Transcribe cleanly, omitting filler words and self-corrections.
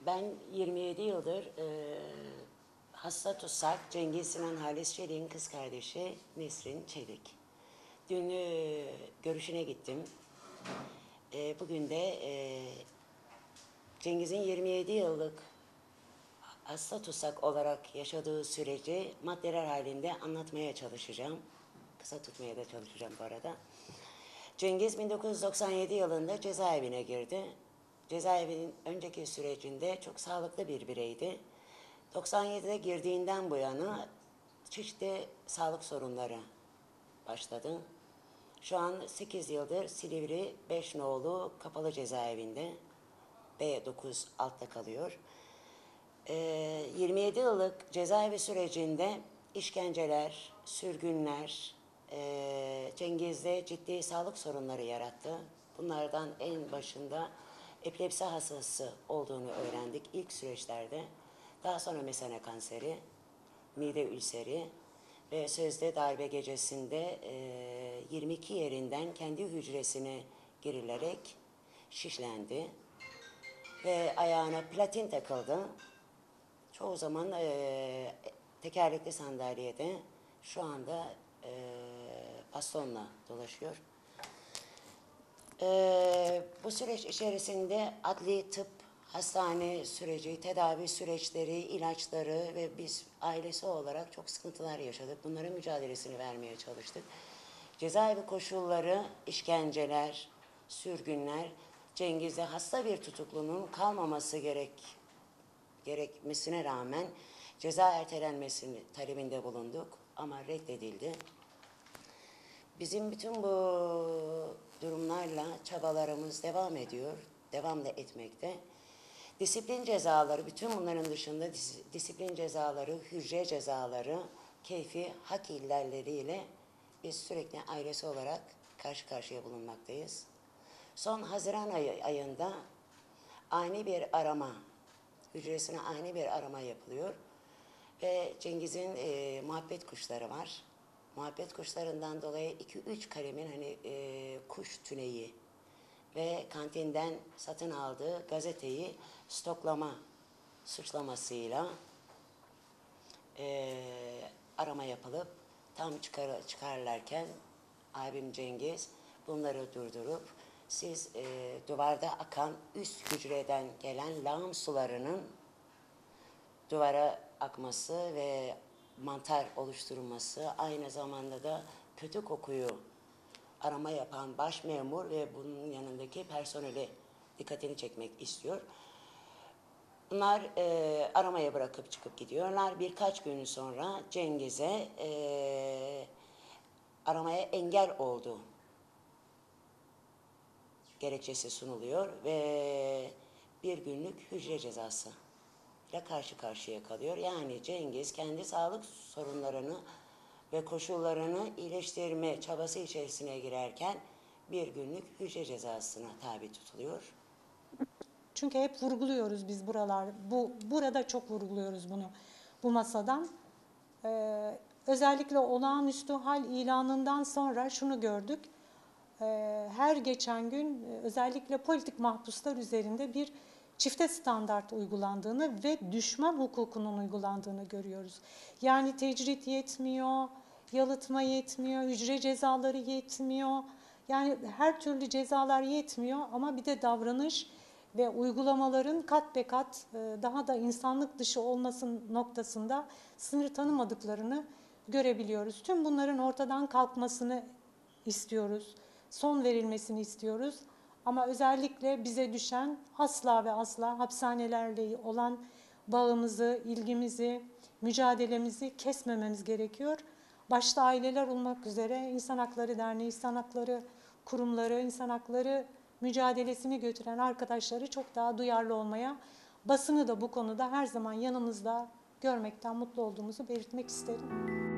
Ben 27 yıldır hasta tutsak Cengiz Sinan Halis Çelik'in kız kardeşi Nesrin Çelik. Dün görüşüne gittim. Bugün de Cengiz'in 27 yıllık hasta tutsak olarak yaşadığı süreci maddeler halinde anlatmaya çalışacağım. Kısa tutmaya da çalışacağım bu arada. Cengiz 1997 yılında cezaevine girdi. Cezaevinin önceki sürecinde çok sağlıklı bir bireydi. 97'de girdiğinden bu yana çeşitli sağlık sorunları başladı. Şu an 8 yıldır Silivri 5 nolu kapalı cezaevinde B9 altta kalıyor. 27 yıllık cezaevi sürecinde işkenceler, sürgünler, Cengiz'de ciddi sağlık sorunları yarattı. Bunlardan en başında epilepsi hastası olduğunu öğrendik ilk süreçlerde. Daha sonra mesene kanseri, mide ülseri ve sözde darbe gecesinde 22 yerinden kendi hücresine girilerek şişlendi ve ayağına platin takıldı. Çoğu zaman tekerlekli sandalyede, şu anda bastonla dolaşıyor. Bu süreç içerisinde adli tıp, hastane süreci, tedavi süreçleri, ilaçları ve biz ailesi olarak çok sıkıntılar yaşadık. Bunların mücadelesini vermeye çalıştık. Cezaevi koşulları, işkenceler, sürgünler, Cengiz'de hasta bir tutuklunun kalmaması gerekmesine rağmen ceza ertelenmesini talebinde bulunduk ama reddedildi. Bizim bütün bu durumlarla çabalarımız devam ediyor, devam da etmekte. Disiplin cezaları, bütün bunların dışında disiplin cezaları, hücre cezaları, keyfi hak ihlalleriyle biz sürekli ailesi olarak karşı karşıya bulunmaktayız. Son Haziran ayında ani bir arama, hücresine ani bir arama yapılıyor. Ve Cengiz'in muhabbet kuşları var. Muhabbet kuşlarından dolayı 2-3 kalemin kuş tüneyi ve kantinden satın aldığı gazeteyi stoklama suçlamasıyla arama yapılıp tam çıkarlarken abim Cengiz bunları durdurup siz duvarda akan üst hücreden gelen lağım sularının duvara akması ve mantar oluşturulması, aynı zamanda da kötü kokuyu arama yapan baş memur ve bunun yanındaki personeli dikkatini çekmek istiyor. Bunlar aramaya bırakıp çıkıp gidiyorlar. Birkaç gün sonra Cengiz'e aramaya engel oldu gerekçesi sunuluyor ve bir günlük hücre cezası ile karşı karşıya kalıyor. Yani Cengiz kendi sağlık sorunlarını ve koşullarını iyileştirme çabası içerisine girerken bir günlük hücre cezasına tabi tutuluyor. Çünkü hep vurguluyoruz biz burada çok vurguluyoruz bunu bu masadan. Özellikle olağanüstü hal ilanından sonra şunu gördük. Her geçen gün özellikle politik mahpuslar üzerinde bir çifte standart uygulandığını ve düşman hukukunun uygulandığını görüyoruz. Yani tecrit yetmiyor, yalıtma yetmiyor, hücre cezaları yetmiyor. Yani her türlü cezalar yetmiyor ama bir de davranış ve uygulamaların kat be kat daha da insanlık dışı olmasının noktasında sınır tanımadıklarını görebiliyoruz. Tüm bunların ortadan kalkmasını istiyoruz, son verilmesini istiyoruz. Ama özellikle bize düşen asla ve asla hapishanelerle olan bağımızı, ilgimizi, mücadelemizi kesmememiz gerekiyor. Başta aileler olmak üzere İnsan Hakları Derneği, İnsan Hakları kurumları, insan hakları mücadelesini götüren arkadaşları çok daha duyarlı olmaya, basını da bu konuda her zaman yanımızda görmekten mutlu olduğumuzu belirtmek isterim.